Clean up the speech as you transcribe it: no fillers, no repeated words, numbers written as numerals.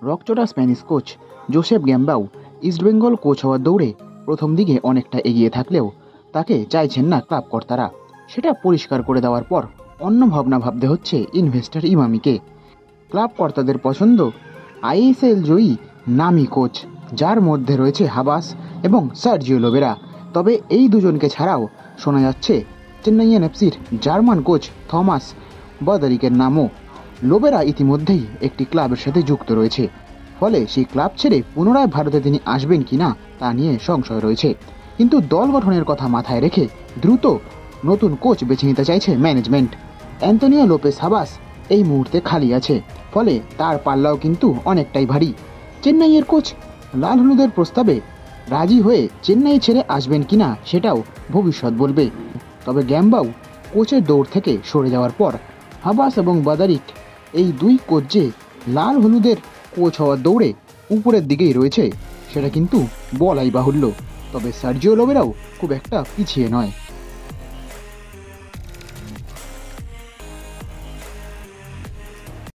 রকচটা Spanish coach Josep Gombau East Bengal coach হওয়ার দৌড়ে প্রথম দিকে অনেকটা এগিয়ে থাকলেও তাকে চাইছেন না ক্লাব কর্তারা। সেটা পরিষ্কার করে দেওয়ার পর অন্য ভাবনা ভাবতে হচ্ছে ইনভেস্টর ইমামিকে। ক্লাব কর্তাদের পছন্দ আইএসএল জয়ী নামি কোচ, যার মধ্যে রয়েছে হাবাস এবং সার্জিও লোবেরা। তবে এই দুজনকে ছাড়াও শোনা যাচ্ছে চেন্নাই এফসির জার্মান কোচ থমাস বদারিকের নামও। লোবেরা ইতিমধ্যেই একটি ক্লাবের সাথে যুক্ত রয়েছে, ফলে সেই ক্লাব ছেড়ে পুনরায় ভারতে তিনি আসবেন কিনা তা নিয়ে সংশয় রয়েছে। কিন্তু দল গঠনের কথা মাথায় রেখে দ্রুত নতুন কোচ বেছে নিতে চাইছে ম্যানেজমেন্ট। অ্যান্তোনিও লোপেস হাবাস এই মুহূর্তে খালি আছে, ফলে তার পাল্লাও কিন্তু অনেকটাই ভারী। চেন্নাইয়ের কোচ লাল হলুদের প্রস্তাবে রাজি হয়ে চেন্নাই ছেড়ে আসবেন কিনা সেটাও ভবিষ্যৎ বলবে। তবে গ্যাম্বাউ কোচের দৌড় থেকে সরে যাওয়ার পর হাবাস এবং বাদারিক এই দুই কোচ যে লাল হলুদের কোচ হওয়ার দৌড়ে উপরের দিকেই রয়েছে সেটা কিন্তু বলাই বাহুল্য। তবে সার্জিও লোবেরাও খুব একটা পিছিয়ে নয়।